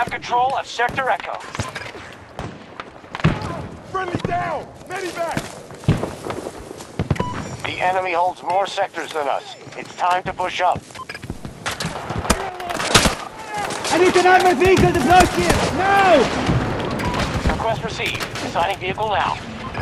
have control of Sector Echo. Friendly down! Medivac! The enemy holds more sectors than us. It's time to push up. I need an armored vehicle deployed here! Now! Request received. Assigning vehicle now.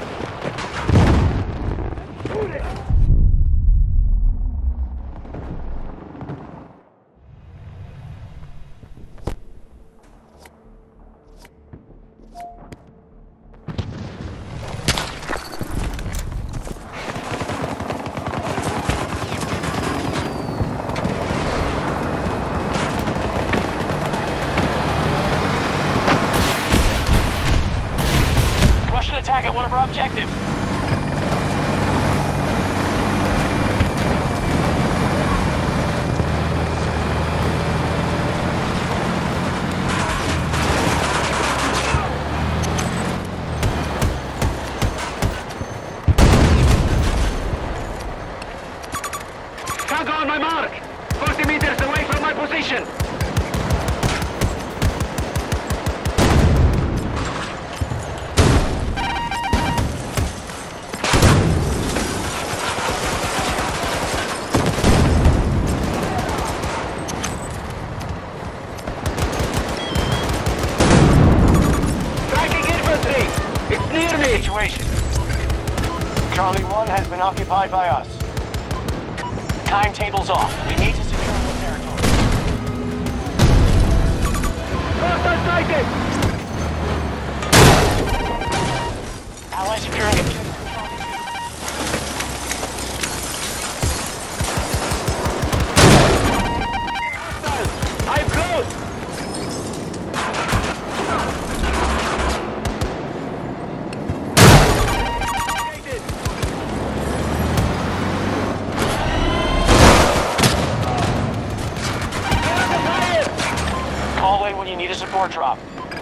Attack at one of our objectives. Tango on my mark! 40 meters away from my position! Situation. Charlie 1 has been occupied by us. Timetable's off. We need to secure the territory. Hostile sighted! Ally securing it. I'm close! Call in when you need a support drop.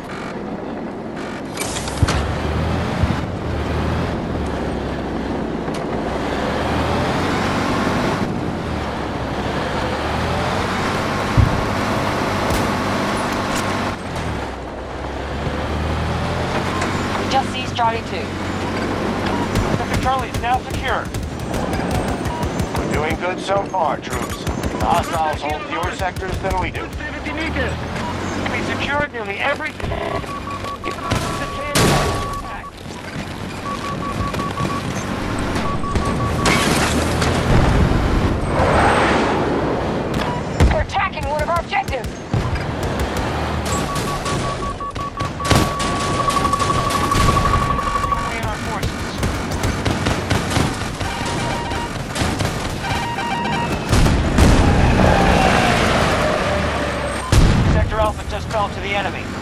Just seized Charlie 2. Sector Charlie is now secure. We're doing good so far, troops. The hostiles hold fewer sectors than we do. 70 meters! We secured nearly every... We're attacking one of our objectives! Sector Alpha just fell to the enemy.